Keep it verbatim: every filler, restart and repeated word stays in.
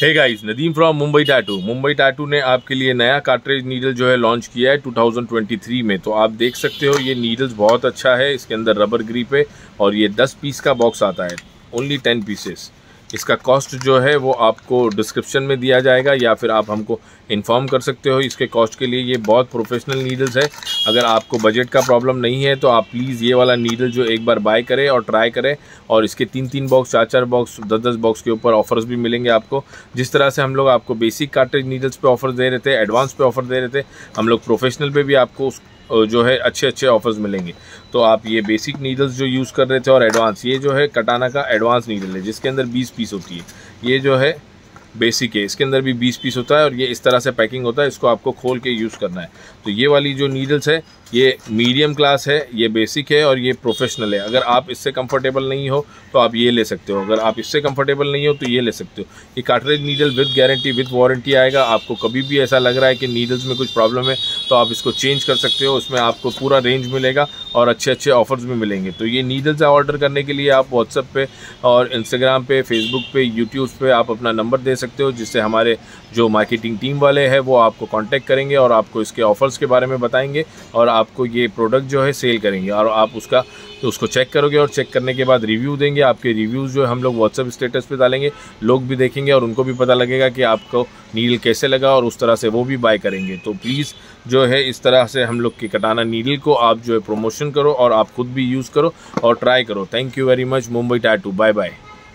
Hey guys, Nadeem from Mumbai tattoo. Mumbai tattoo ने आपके लिए नया कार्ट्रिज नीडल जो है लॉन्च किया है टू थाउजेंड ट्वेंटी थ्री में। तो आप देख सकते हो ये नीडल्स बहुत अच्छा है। इसके अंदर रबर ग्रिप है और ये दस पीस का बॉक्स आता है, ओनली टेन पीसेस। इसका कॉस्ट जो है वो आपको डिस्क्रिप्शन में दिया जाएगा या फिर आप हमको इन्फॉर्म कर सकते हो इसके कॉस्ट के लिए। ये बहुत प्रोफेशनल नीडल्स है। अगर आपको बजट का प्रॉब्लम नहीं है तो आप प्लीज़ ये वाला नीडल जो एक बार बाय करें और ट्राई करें। और इसके तीन तीन बॉक्स, चार चार बॉक्स, दस दस बॉक्स के ऊपर ऑफर्स भी मिलेंगे आपको। जिस तरह से हम लोग आपको बेसिक कार्ट्रिज नीडल्स पे ऑफर दे रहे थे, एडवांस पे ऑफर दे रहे थे, हम लोग प्रोफेशनल पे भी आपको जो है अच्छे अच्छे ऑफर्स मिलेंगे। तो आप ये बेसिक नीडल्स जो यूज़ कर रहे थे और एडवांस, ये जो है कटाना का एडवांस नीडल है जिसके अंदर बीस पीस होती है। ये जो है बेसिक है, इसके अंदर भी बीस पीस होता है और ये इस तरह से पैकिंग होता है। इसको आपको खोल के यूज़ करना है। तो ये वाली जो नीडल्स है ये मीडियम क्लास है, ये बेसिक है और ये प्रोफेशनल है। अगर आप इससे कंफर्टेबल नहीं हो तो आप ये ले सकते हो, अगर आप इससे कंफर्टेबल नहीं हो तो ये ले सकते हो। ये cartridge needle with guarantee, with warranty आएगा। आपको कभी भी ऐसा लग रहा है कि नीडल्स में कुछ प्रॉब्लम है तो आप इसको चेंज कर सकते हो। उसमें आपको पूरा रेंज मिलेगा और अच्छे अच्छे ऑफर्स भी मिलेंगे। तो ये नीडल्स ऑर्डर करने के लिए आप व्हाट्सएप पे और इंस्टाग्राम पे, फेसबुक पे, यूट्यूब पे आप अपना नंबर दे सकते हो, जिससे हमारे जो मार्केटिंग टीम वाले हैं वो आपको कांटेक्ट करेंगे और आपको इसके ऑफर्स के बारे में बताएंगे और आपको ये प्रोडक्ट जो है सेल करेंगे। और आप उसका तो उसको चेक करोगे और चेक करने के बाद रिव्यू देंगे। आपके रिव्यूज़ जो है हम लोग व्हाट्सएप स्टेटस पे डालेंगे, लोग भी देखेंगे और उनको भी पता लगेगा कि आपको नीडल कैसे लगा और उस तरह से वो भी बाय करेंगे। तो प्लीज़ जो है इस तरह से हम लोग की कटाना नीडल को आप जो है प्रमोशन करो और आप खुद भी यूज़ करो और ट्राई करो। Thank you very much. Mumbai tattoo, bye bye.